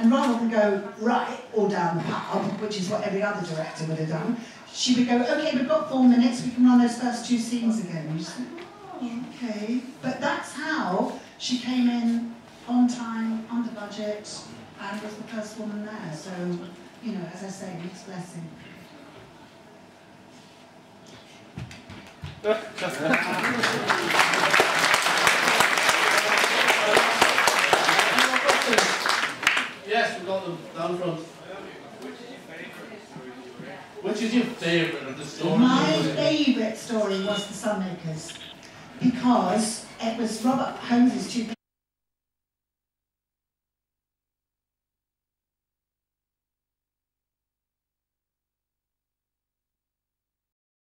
And rather than go right all down the pub, which is what every other director would have done, she would go, okay, we've got 4 minutes, we can run those first 2 scenes again. And you just think, oh, okay. But that's how she came in on time, under budget, and was the first woman there. So, you know, as I say, mixed blessing. Yes, we've got them down front. Which is your favourite of the stories? My favourite story was The Sunmakers, because it was Robert Holmes' two